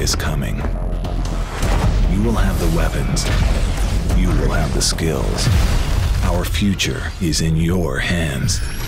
is coming. You will have the weapons. You will have the skills. Our future is in your hands.